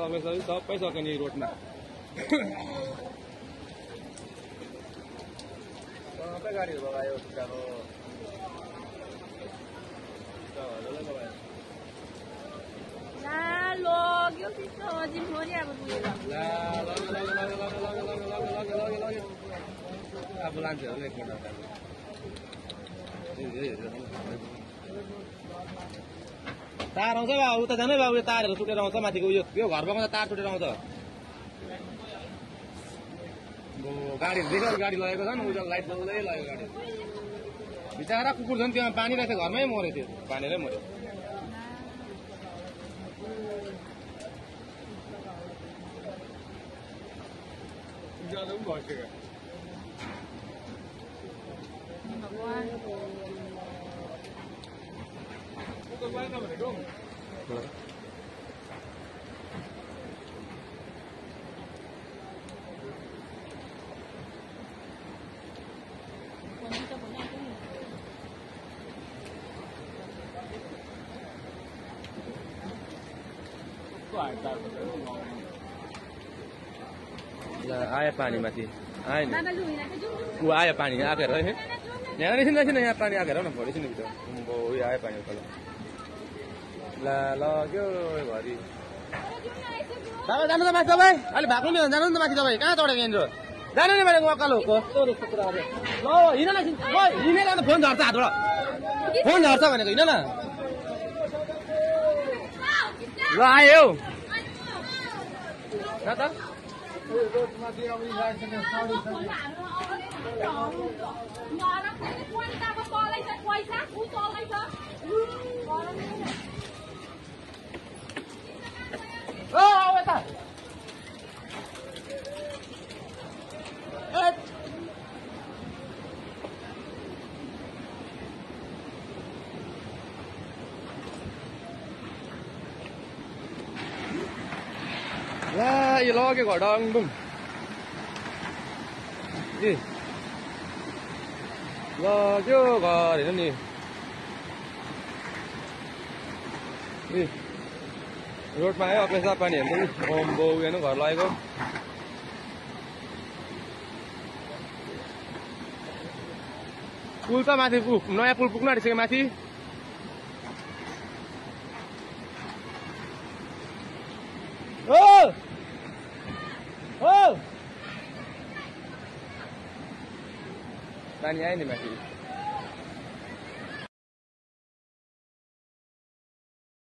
सबै सक्यो नि रोडमा सबै गाडीहरू बगायो टिकाको लग्यो त्यस्तो अजिम थोरै अब पुगेर अब लान्छहरूले एकपल्ट तार आउँछ बा उता जानै बा उयो तारहरू टुटेर आउँछ माथिको उयो घर बगाउँदा तार टुटेर आउँछ गाडीहरू देख्यो गाडी लगेको छ नि उयो लाइट बल्दै लगेको गाडी बिचरा कुकुर झन् त्यहाँ पानी रहेछ घरमै मऱ्यो त्यो पानीरै मऱ्यो आयो पानी माथि आयो नि ऊ आयो पानी आएर यहाँ निस्किँदा छैन यहाँ पानी आएर न भोलि छिन् भित्र उयो आयो पानी उकालो ला लग्यो घरि तपाईँ जानु त माथि तपाईँ अहिले भाग्नु नि जानु नि त माथि तपाईँ कहाँ चढेको यहाँनिर जानु नि मैले उकालो कस्तो रहेछ कुराहरू ल हिँड न हिँडेर अन्त फोन झर्छ हातबाट फोन झर्छ भनेको हिँड न ल आयो त ला यो लग्यो घर डङडुङ लग्यो घर हेर्नु नि रोडमा आयो अपेक्षा पानी हेर्नु नि ओम्बो हेर्नु घर लगेको पुल त माथि नयाँ पुल पुग्न आँटिसक्यो माथि पानी आयो नि माथि